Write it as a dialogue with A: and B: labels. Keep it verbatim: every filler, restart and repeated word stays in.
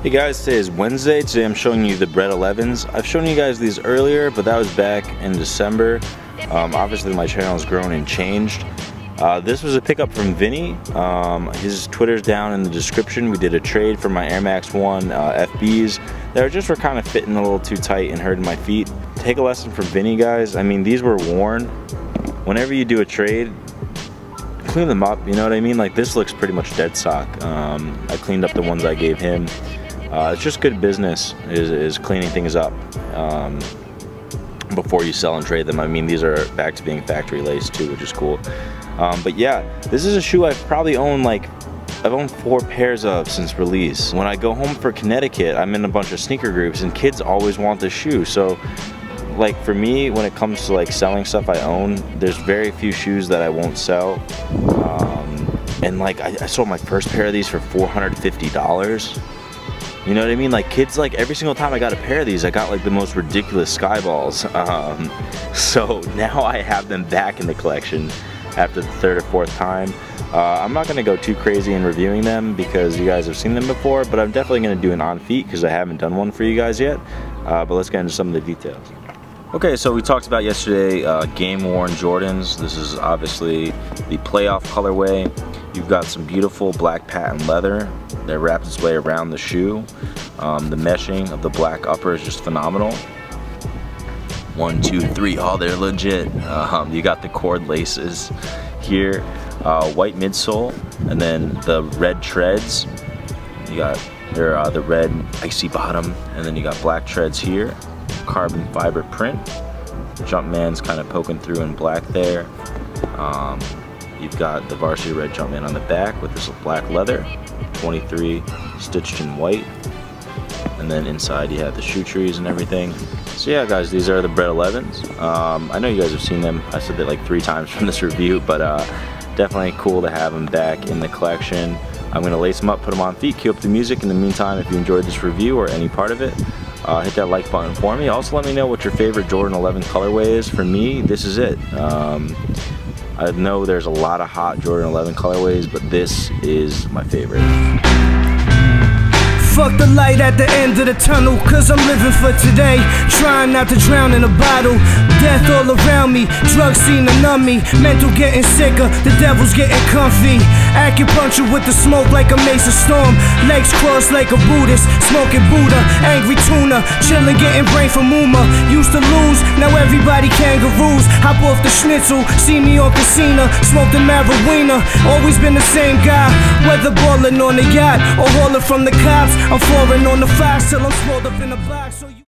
A: Hey guys, today is Wednesday. Today I'm showing you the Bred elevens. I've shown you guys these earlier, but that was back in December. Um, obviously my channel has grown and changed. Uh, this was a pickup from Vinny. Um, his Twitter's down in the description. We did a trade for my Air Max one uh, F Bs that just were kind of fitting a little too tight and hurting my feet. Take a lesson from Vinny, guys. I mean, these were worn. Whenever you do a trade, clean them up, you know what I mean? Like, this looks pretty much dead stock. Um, I cleaned up the ones I gave him. Uh, it's just good business, is, is cleaning things up um, before you sell and trade them. I mean, these are back to being factory laced too, which is cool. Um, but yeah, this is a shoe I've probably owned like, I've owned four pairs of since release. When I go home for Connecticut, I'm in a bunch of sneaker groups and kids always want this shoe. So like for me, when it comes to like selling stuff I own, there's very few shoes that I won't sell. Um, and like I, I sold my first pair of these for four hundred fifty dollars. You know what I mean? Like kids, like every single time I got a pair of these, I got like the most ridiculous Skyballs. Um, so now I have them back in the collection after the third or fourth time. Uh, I'm not gonna go too crazy in reviewing them because you guys have seen them before, but I'm definitely gonna do an on feet because I haven't done one for you guys yet. Uh, but let's get into some of the details. Okay, so we talked about yesterday uh, game worn Jordans. This is obviously the playoff colorway. You've got some beautiful black patent leather that wraps its way around the shoe. Um, the meshing of the black upper is just phenomenal. One, two, three, oh, they're legit. Um, you got the cord laces here, uh, white midsole, and then the red treads. You got there, uh, the red icy bottom, and then you got black treads here, carbon fiber print. Jumpman's kind of poking through in black there. Um, You've got the varsity red Jumpman on the back with this black leather, twenty-three stitched in white. And then inside you have the shoe trees and everything. So yeah guys, these are the Bred elevens. Um, I know you guys have seen them. I said that like three times from this review, but uh, definitely cool to have them back in the collection. I'm gonna lace them up, put them on feet, cue up the music. In the meantime, if you enjoyed this review or any part of it, uh, hit that like button for me. Also let me know what your favorite Jordan eleven colorway is. For me, this is it. Um, I know there's a lot of hot Jordan eleven colorways, but this is my favorite.
B: Fuck the light at the end of the tunnel, cause I'm living for today. Trying not to drown in a bottle. Death all around me, drugs seem to numb me. Mental getting sicker, the devil's getting comfy. Acupuncture with the smoke like a Mesa storm. Legs crossed like a Buddhist, smoking Buddha. Angry tuna, chillin' getting brain from Uma. Used to lose, now everybody kangaroos. Hop off the schnitzel, see me on casino. Smoke the marijuana, always been the same guy. Whether ballin' on the yacht or hauling from the cops, I'm falling on the fast till I'm swallowed up in a box. So you